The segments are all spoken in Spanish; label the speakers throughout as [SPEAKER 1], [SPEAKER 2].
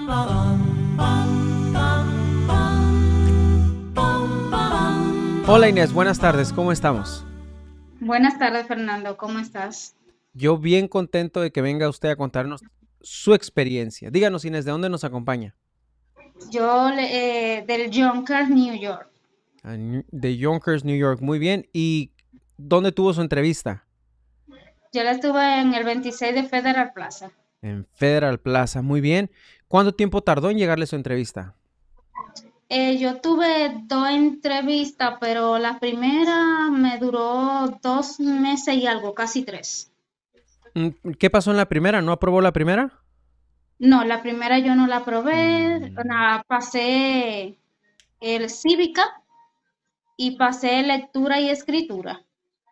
[SPEAKER 1] Hola Inés, buenas tardes, ¿cómo estamos?
[SPEAKER 2] Buenas tardes, Fernando. ¿Cómo estás?
[SPEAKER 1] Yo bien contento de que venga usted a contarnos su experiencia. Díganos Inés, ¿de dónde nos acompaña?
[SPEAKER 2] Del Yonkers, New York.
[SPEAKER 1] De Yonkers, New York, muy bien. ¿Y dónde tuvo su entrevista?
[SPEAKER 2] Yo la estuve en el 26 de Federal Plaza.
[SPEAKER 1] En Federal Plaza, muy bien. ¿Cuánto tiempo tardó en llegarle su entrevista?
[SPEAKER 2] Yo tuve dos entrevistas, pero la primera me duró 2 meses y algo, casi tres.
[SPEAKER 1] ¿Qué pasó en la primera? ¿No aprobó la primera?
[SPEAKER 2] No, la primera yo no la probé,
[SPEAKER 1] Mm,
[SPEAKER 2] nada, pasé el cívica y pasé lectura y escritura.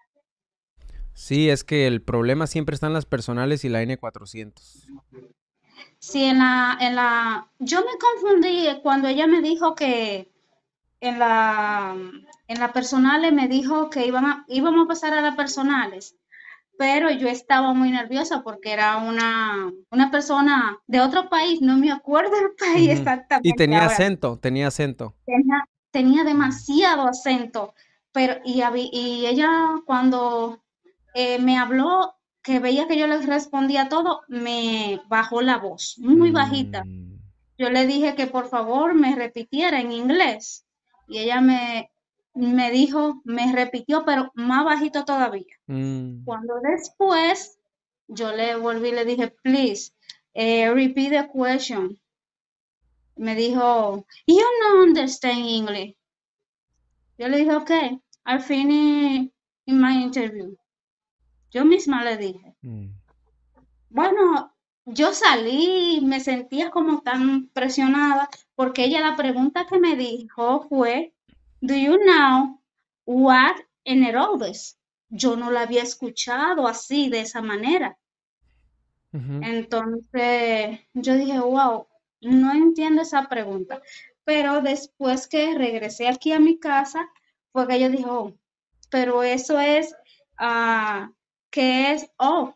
[SPEAKER 1] Sí, es que el problema siempre está en las personales y la N400.
[SPEAKER 2] Sí, yo me confundí cuando ella me dijo que en la personales me dijo que íbamos a pasar a las personales, pero yo estaba muy nerviosa porque era una persona de otro país, no me acuerdo el país
[SPEAKER 1] Ujú. Y
[SPEAKER 2] exactamente
[SPEAKER 1] tenía
[SPEAKER 2] ahora.
[SPEAKER 1] acento, tenía acento.
[SPEAKER 2] Tenía demasiado acento, y ella cuando me habló, que veía que yo le respondía todo, me bajó la voz, muy bajita.
[SPEAKER 1] Mm,
[SPEAKER 2] Yo le dije que por favor me repitiera en inglés y ella me dijo, me repitió, pero más bajito todavía.
[SPEAKER 1] mm.
[SPEAKER 2] Cuando después yo le volví y le dije, please, repeat the question. Me dijo, you don't understand English. Yo le dije, ok, I finished in my interview. Yo misma le dije,
[SPEAKER 1] Mm.
[SPEAKER 2] bueno, yo salí, me sentía como tan presionada porque ella la pregunta que me dijo fue, do you know what an Herodes? Yo no la había escuchado así, de esa manera.
[SPEAKER 1] Ujú.
[SPEAKER 2] Entonces, yo dije, wow, no entiendo esa pregunta. Pero después que regresé aquí a mi casa, fue que yo dije, oh, pero eso es, ah, ¿qué es? Oh,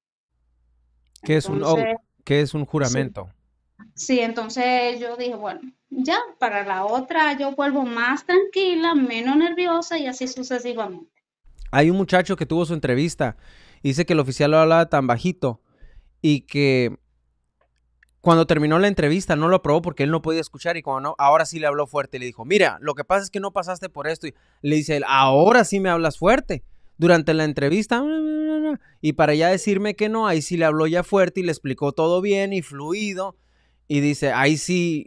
[SPEAKER 1] ¿Qué es un oath?
[SPEAKER 2] entonces,
[SPEAKER 1] ¿Qué es un
[SPEAKER 2] sí.
[SPEAKER 1] juramento?
[SPEAKER 2] Sí, entonces yo dije, bueno, ya para la otra yo vuelvo más tranquila, menos nerviosa y así sucesivamente.
[SPEAKER 1] Hay un muchacho que tuvo su entrevista. Dice que el oficial lo hablaba tan bajito y que cuando terminó la entrevista no lo aprobó porque él no podía escuchar y cuando no, ahora sí le habló fuerte y le dijo, mira, lo que pasa es que no pasaste por esto. Y le dice él, ahora sí me hablas fuerte. Durante la entrevista, y para ya decirme que no, ahí sí le habló ya fuerte y le explicó todo bien y fluido. Y dice, ahí sí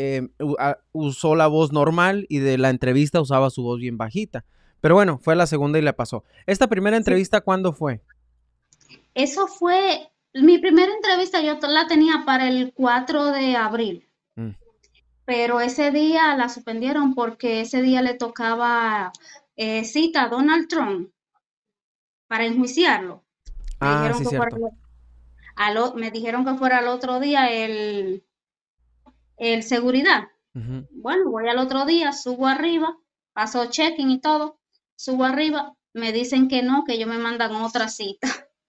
[SPEAKER 1] usó la voz normal y de la entrevista usaba su voz bien bajita. Pero bueno, fue la segunda y le pasó. ¿Esta primera
[SPEAKER 2] Sí,
[SPEAKER 1] entrevista cuándo fue?
[SPEAKER 2] eso fue, mi primera entrevista yo la tenía para el 4 de abril.
[SPEAKER 1] Mm.
[SPEAKER 2] Pero ese día la suspendieron porque ese día le tocaba cita a Donald Trump para enjuiciarlo. Me
[SPEAKER 1] Ah,
[SPEAKER 2] dijeron
[SPEAKER 1] sí,
[SPEAKER 2] que fuera
[SPEAKER 1] cierto.
[SPEAKER 2] me dijeron que fuera al otro día el seguridad.
[SPEAKER 1] Ujú.
[SPEAKER 2] Bueno, voy al otro día, subo arriba, paso check-in y todo, subo arriba, me dicen que no, que ellos me mandan otra cita.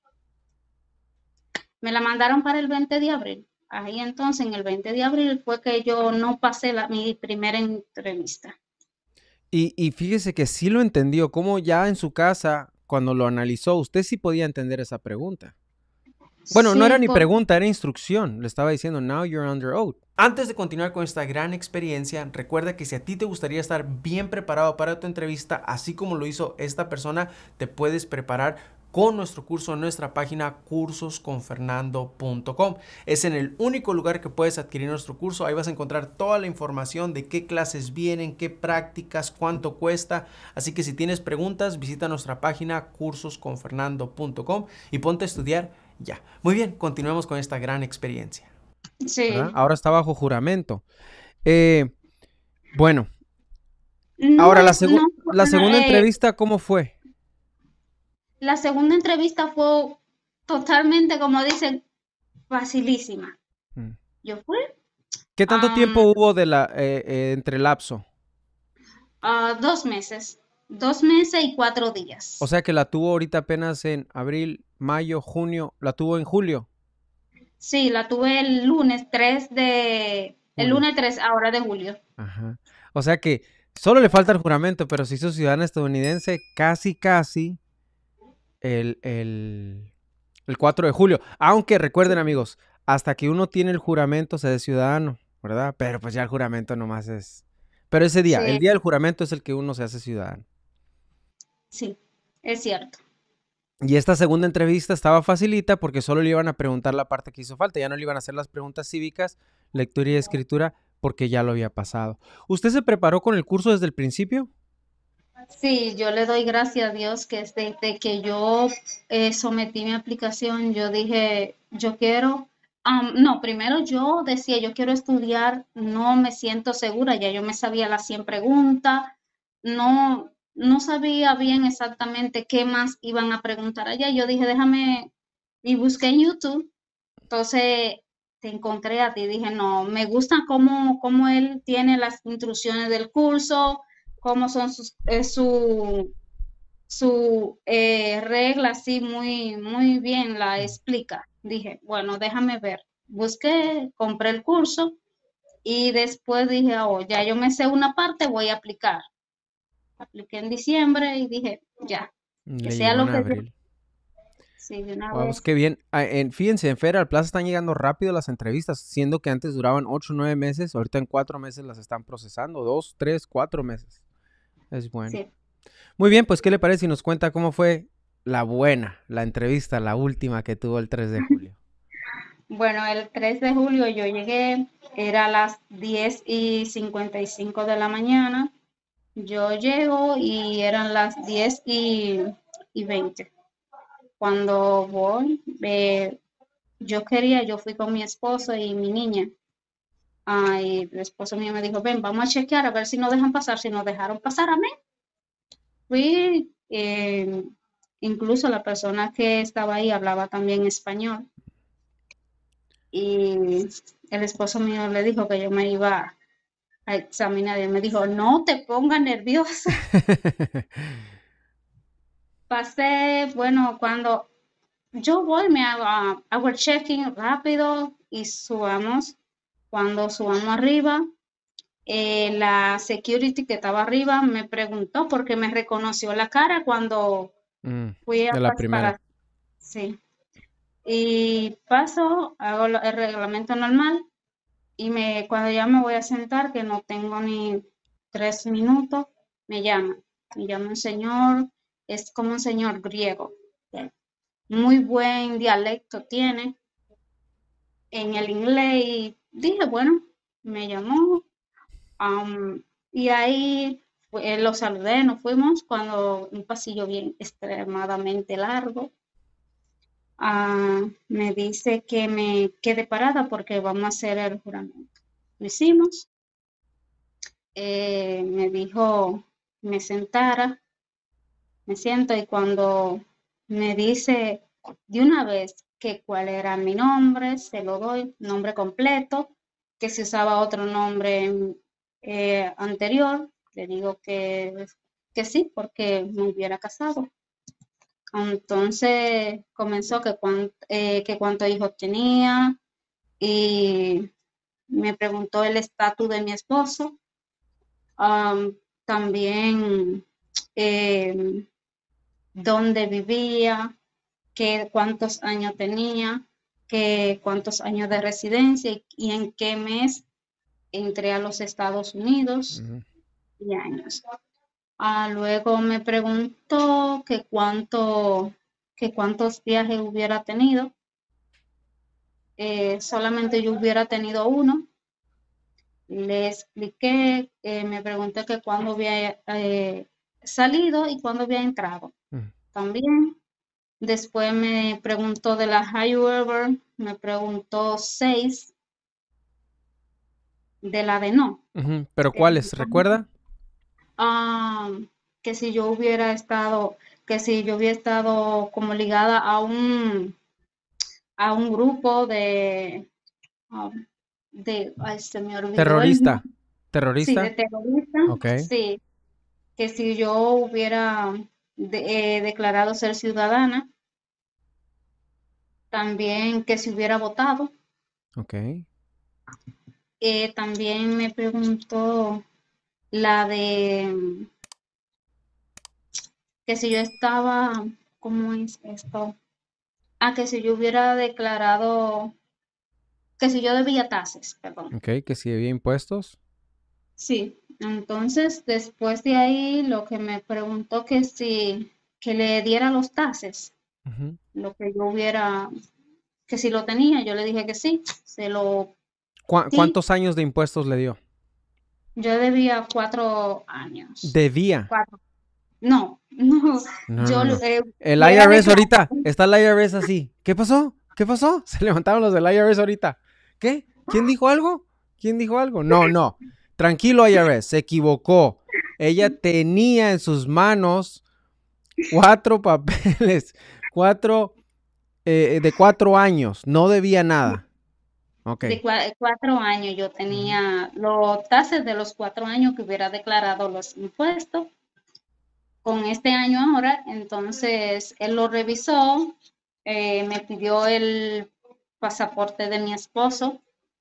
[SPEAKER 2] Me la mandaron para el 20 de abril. Ahí entonces, en el 20 de abril fue que yo no pasé mi primera entrevista.
[SPEAKER 1] Y fíjese que sí lo entendió, como ya en su casa, cuando lo analizó, usted sí podía entender esa pregunta. Bueno, no era
[SPEAKER 2] Sí,
[SPEAKER 1] ni pregunta, era instrucción. Le estaba diciendo, now you're under oath. Antes de continuar con esta gran experiencia, recuerda que si a ti te gustaría estar bien preparado para tu entrevista, así como lo hizo esta persona, te puedes preparar con nuestro curso en nuestra página cursosconfernando.com. Es en el único lugar que puedes adquirir nuestro curso. Ahí vas a encontrar toda la información de qué clases vienen, qué prácticas, cuánto cuesta. Así que si tienes preguntas, visita nuestra página cursosconfernando.com y ponte a estudiar ya. Muy bien, continuemos con esta gran experiencia. ¿Verdad?
[SPEAKER 2] sí.
[SPEAKER 1] Ahora está bajo juramento. Eh, bueno,
[SPEAKER 2] No
[SPEAKER 1] ahora
[SPEAKER 2] es, no,
[SPEAKER 1] la
[SPEAKER 2] no,
[SPEAKER 1] segunda entrevista, ¿cómo fue?
[SPEAKER 2] la segunda entrevista fue totalmente, como dicen, facilísima.
[SPEAKER 1] Mm.
[SPEAKER 2] Yo fui
[SPEAKER 1] ¿Qué tanto tiempo
[SPEAKER 2] am,
[SPEAKER 1] hubo de entre lapso?
[SPEAKER 2] a 2 meses, 2 meses y 4 días.
[SPEAKER 1] O sea que la tuvo ahorita apenas en abril, mayo, junio, la tuvo en julio.
[SPEAKER 2] Sí, la tuve el
[SPEAKER 1] Julio.
[SPEAKER 2] lunes 3 ahora de julio.
[SPEAKER 1] Ajá. O sea que solo le falta el juramento, pero se hizo ciudadana estadounidense casi, casi el, el, el 4 de julio. Aunque recuerden, amigos, hasta que uno tiene el juramento se de ciudadano, ¿verdad? Pero pues ya el juramento nomás es. Pero ese día, el
[SPEAKER 2] Sí,
[SPEAKER 1] día del juramento es el que uno se hace ciudadano.
[SPEAKER 2] sí, es cierto.
[SPEAKER 1] Y esta segunda entrevista estaba facilita porque solo le iban a preguntar la parte que hizo falta, ya no le iban a hacer las preguntas cívicas, lectura y escritura, porque ya lo había pasado. ¿Usted se preparó con el curso desde el principio?
[SPEAKER 2] Sí, yo le doy gracias a Dios que desde que yo sometí mi aplicación, yo dije, yo quiero, no, primero yo decía, yo quiero estudiar, no me siento segura, ya yo me sabía las 100 preguntas, no sabía bien exactamente qué más iban a preguntar allá. Yo dije, déjame, y busqué en YouTube, entonces te encontré a ti, dije, no, me gusta cómo él tiene las instrucciones del curso, cómo son su regla, así muy bien la explica. Dije, bueno, déjame ver. Busqué, compré el curso y después dije, oh, ya yo me sé una parte, voy a aplicar. Apliqué en diciembre y dije, ya, que
[SPEAKER 1] Le
[SPEAKER 2] sea
[SPEAKER 1] llegó en
[SPEAKER 2] lo que Dios,
[SPEAKER 1] abril.
[SPEAKER 2] sí, de una
[SPEAKER 1] Wow, pues
[SPEAKER 2] vez.
[SPEAKER 1] qué bien. Fíjense, en Federal Plaza están llegando rápido las entrevistas, siendo que antes duraban 8 o 9 meses, ahorita en 4 meses las están procesando, 2, 3, 4 meses. Es bueno.
[SPEAKER 2] Sí.
[SPEAKER 1] Muy bien, pues ¿qué le parece si nos cuenta cómo fue la buena, la entrevista, la última que tuvo el 3 de julio?
[SPEAKER 2] Bueno, el 3 de julio yo llegué, era a las 10:55 de la mañana. Yo llego y eran las 10:20. Cuando voy, yo fui con mi esposo y mi niña. Y el esposo mío me dijo, ven, vamos a chequear a ver si nos dejan pasar. Si nos dejaron pasar a mí, fui, incluso la persona que estaba ahí hablaba también español. Y el esposo mío le dijo que yo me iba a examinar y él me dijo, no te pongas nerviosa. Pasé, bueno, cuando yo voy, hago el check-in rápido y subamos. Cuando subamos arriba, la security que estaba arriba me preguntó porque me reconoció la cara cuando
[SPEAKER 1] Mm,
[SPEAKER 2] fui a
[SPEAKER 1] de la primera.
[SPEAKER 2] para, sí. Y paso, hago el reglamento normal y cuando ya me voy a sentar, que no tengo ni 3 minutos, me llama. Me llama un señor, es como un señor griego. Muy buen dialecto tiene en el inglés y dije, bueno, me llamó, y ahí lo saludé, nos fuimos cuando un pasillo bien extremadamente largo. Me dice que me quede parada porque vamos a hacer el juramento. Lo hicimos. Me dijo me sentara, me siento y cuando me dice de una vez que cuál era mi nombre, se lo doy, nombre completo, que si usaba otro nombre anterior, le digo que sí, porque me hubiera casado. Entonces comenzó que cuántos hijos tenía y me preguntó el estatus de mi esposo. También eh, dónde vivía, cuántos años tenía, cuántos años de residencia y en qué mes entré a los Estados Unidos
[SPEAKER 1] Ujú.
[SPEAKER 2] y años. Luego me preguntó que cuántos viajes hubiera tenido. Solamente yo hubiera tenido uno. Le expliqué, me pregunté que cuándo había salido y cuándo había entrado.
[SPEAKER 1] Mm,
[SPEAKER 2] También. Después me preguntó de la High me preguntó 6 de la de no.
[SPEAKER 1] ujú. ¿Pero
[SPEAKER 2] Que,
[SPEAKER 1] cuáles? ¿Recuerda?
[SPEAKER 2] ah, que si yo hubiera estado, que si yo hubiera estado como ligada a un grupo ah, ay, se me olvidó el
[SPEAKER 1] Terrorista.
[SPEAKER 2] nombre, sí, de
[SPEAKER 1] ¿Terrorista?
[SPEAKER 2] terrorista,
[SPEAKER 1] Ok.
[SPEAKER 2] sí, que si yo hubiera declarado ser ciudadana, también que si hubiera votado.
[SPEAKER 1] Ok.
[SPEAKER 2] También me preguntó la de que si yo estaba, ¿cómo es esto? Ah, que si yo hubiera declarado, que si yo debía taxes, perdón.
[SPEAKER 1] Ok, que si había impuestos.
[SPEAKER 2] Sí, entonces después de ahí lo que me preguntó que si, que le diera los taxes,
[SPEAKER 1] Ujú.
[SPEAKER 2] lo que yo hubiera, que si lo tenía, yo le dije que sí, se lo di.
[SPEAKER 1] ¿Cuántos años de impuestos le dio?
[SPEAKER 2] Yo debía 4 años.
[SPEAKER 1] Debía.
[SPEAKER 2] 4. No, no,
[SPEAKER 1] No,
[SPEAKER 2] yo
[SPEAKER 1] no, no. El
[SPEAKER 2] hubiera
[SPEAKER 1] IRS ahorita.
[SPEAKER 2] declarado.
[SPEAKER 1] Está el IRS así. ¿Qué pasó? ¿Qué pasó? Se levantaron los del IRS ahorita. ¿Qué? ¿Quién dijo algo? ¿Quién dijo algo? No, no. Tranquilo, IRS. Se equivocó. Ella tenía en sus manos 4 papeles. De 4 años. No debía nada. Ok.
[SPEAKER 2] De 4 años yo
[SPEAKER 1] Ujú.
[SPEAKER 2] tenía los taxes de los 4 años que hubiera declarado los impuestos con este año ahora. Entonces él lo revisó, me pidió el pasaporte de mi esposo,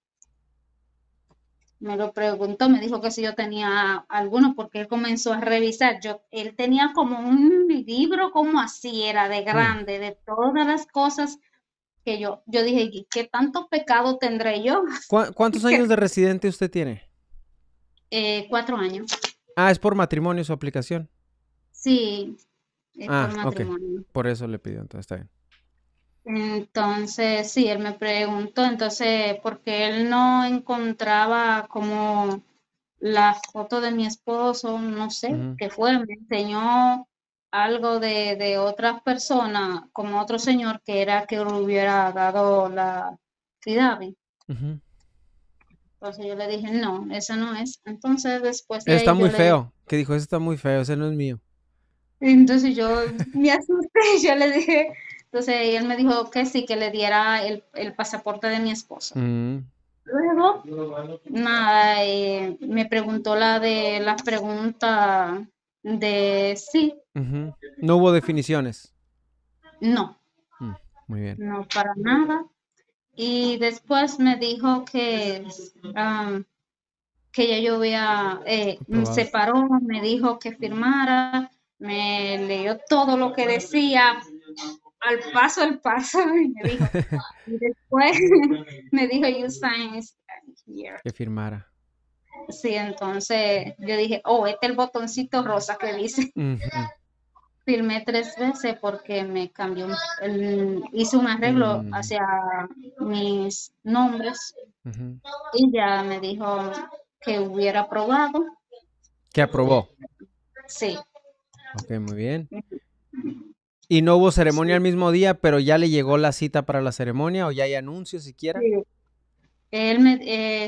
[SPEAKER 2] me lo preguntó, me dijo que si yo tenía alguno, porque él comenzó a revisar. Él tenía como un libro, como así, era de
[SPEAKER 1] Mm.
[SPEAKER 2] grande, de todas las cosas que yo dije, "¿Y qué tanto pecado tendré yo?"
[SPEAKER 1] ¿Cuántos años de residente usted tiene?
[SPEAKER 2] 4 años.
[SPEAKER 1] Ah, es por matrimonio su aplicación.
[SPEAKER 2] Sí, es por
[SPEAKER 1] Ah, ok.
[SPEAKER 2] matrimonio.
[SPEAKER 1] Por eso le pidió, entonces está bien.
[SPEAKER 2] Entonces, sí, él me preguntó, entonces, porque él no encontraba como la foto de mi esposo, no sé
[SPEAKER 1] Ujú,
[SPEAKER 2] qué fue, me enseñó algo de otras personas, como otro señor que era que le hubiera dado la FIDAVI.
[SPEAKER 1] ujú.
[SPEAKER 2] Entonces yo le dije, no, eso no es. Entonces después de
[SPEAKER 1] Está
[SPEAKER 2] ahí
[SPEAKER 1] muy
[SPEAKER 2] yo le,
[SPEAKER 1] feo. ¿Qué dijo? Ese está muy feo, ese no es mío.
[SPEAKER 2] entonces yo me asusté, yo le dije, entonces él me dijo que sí, que le diera el pasaporte de mi esposo.
[SPEAKER 1] Mm,
[SPEAKER 2] Luego, nada, me preguntó la de las preguntas de sí,
[SPEAKER 1] ujú. No hubo definiciones.
[SPEAKER 2] no,
[SPEAKER 1] Mm, muy bien.
[SPEAKER 2] no para nada. Y después me dijo que ya yo había, me
[SPEAKER 1] Aprobado.
[SPEAKER 2] separó, me dijo que firmara, me leyó todo lo que decía, al paso, y me dijo, y después me dijo, you sign here.
[SPEAKER 1] Que firmara.
[SPEAKER 2] Sí, entonces yo dije, oh, este es el botoncito rosa que dice.
[SPEAKER 1] Ujú.
[SPEAKER 2] Firmé 3 veces porque me cambió, hice un arreglo
[SPEAKER 1] Mm,
[SPEAKER 2] hacia mis nombres
[SPEAKER 1] ujú.
[SPEAKER 2] y ya me dijo que hubiera aprobado.
[SPEAKER 1] Que aprobó.
[SPEAKER 2] Sí,
[SPEAKER 1] Ok, muy bien. Y no hubo ceremonia el mismo día, pero ya le llegó la cita para la ceremonia o ya hay anuncios siquiera.
[SPEAKER 2] sí. Él me,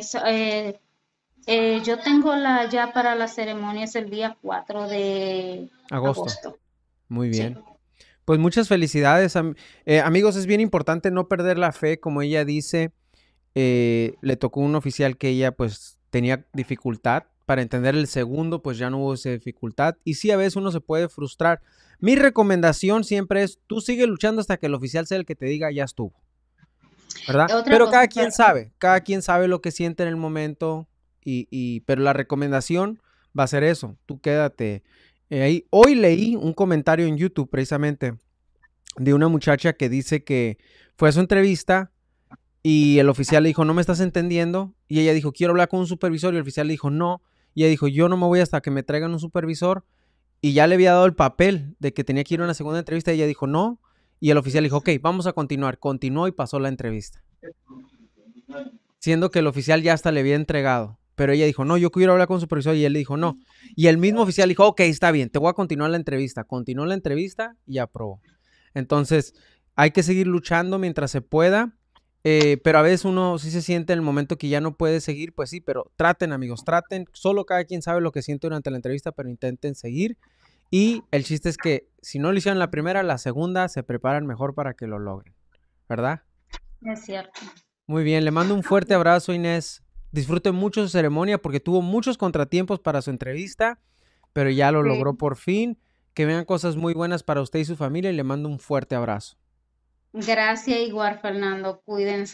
[SPEAKER 2] yo tengo ya para la ceremonia, es el día 4 de
[SPEAKER 1] Agosto.
[SPEAKER 2] agosto.
[SPEAKER 1] Muy
[SPEAKER 2] Sí,
[SPEAKER 1] bien. Pues muchas felicidades. Amigos, es bien importante no perder la fe, como ella dice. Le tocó un oficial que ella pues tenía dificultad. Para entender el segundo, pues ya no hubo esa dificultad. Y sí, a veces uno se puede frustrar. Mi recomendación siempre es, tú sigue luchando hasta que el oficial sea el que te diga, ya estuvo, ¿verdad?
[SPEAKER 2] otra
[SPEAKER 1] Pero
[SPEAKER 2] cosa,
[SPEAKER 1] cada quien sabe lo que siente en el momento. Pero la recomendación va a ser eso, tú quédate ahí. Hoy leí un comentario en YouTube precisamente de una muchacha que dice que fue a su entrevista y el oficial le dijo, no me estás entendiendo. Y ella dijo, quiero hablar con un supervisor. Y el oficial le dijo, no. Y ella dijo, yo no me voy hasta que me traigan un supervisor. Y ya le había dado el papel de que tenía que ir a una segunda entrevista. Y ella dijo, no. Y el oficial dijo, ok, vamos a continuar. Continuó y pasó la entrevista. Siendo que el oficial ya hasta le había entregado. Pero ella dijo, no, yo quiero hablar con un supervisor. Y él le dijo, no. Y el mismo oficial dijo, ok, está bien, te voy a continuar la entrevista. Continuó la entrevista y aprobó. Entonces, hay que seguir luchando mientras se pueda. Pero a veces uno sí se siente en el momento que ya no puede seguir, pues sí, pero traten, amigos, traten. Solo cada quien sabe lo que siente durante la entrevista, pero intenten seguir. Y el chiste es que si no lo hicieron la primera, la segunda se preparan mejor para que lo logren, ¿verdad?
[SPEAKER 2] es cierto.
[SPEAKER 1] Muy bien, le mando un fuerte abrazo, Inés. Disfrute mucho su ceremonia porque tuvo muchos contratiempos para su entrevista, pero ya lo logró
[SPEAKER 2] Sí.
[SPEAKER 1] por fin. Que vean cosas muy buenas para usted y su familia y le mando un fuerte abrazo.
[SPEAKER 2] Gracias igual, Fernando. Cuídense.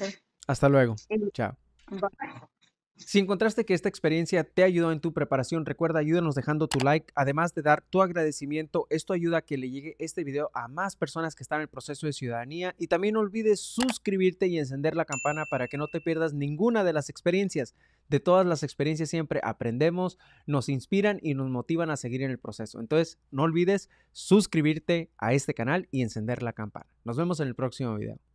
[SPEAKER 1] Hasta luego.
[SPEAKER 2] Sí.
[SPEAKER 1] Chao.
[SPEAKER 2] Bye.
[SPEAKER 1] Si encontraste que esta experiencia te ayudó en tu preparación, recuerda, ayúdanos dejando tu like, además de dar tu agradecimiento. Esto ayuda a que le llegue este video a más personas que están en el proceso de ciudadanía. Y también no olvides suscribirte y encender la campana para que no te pierdas ninguna de las experiencias. De todas las experiencias siempre aprendemos, nos inspiran y nos motivan a seguir en el proceso. Entonces, no olvides suscribirte a este canal y encender la campana. Nos vemos en el próximo video.